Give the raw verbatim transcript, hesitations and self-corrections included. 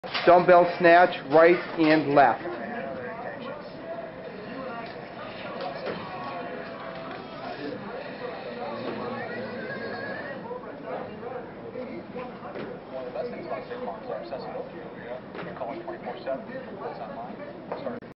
Dumbbell snatch, right and left. One of the best things about state farms are accessibility. You can call it twenty-four seven. It's online. Start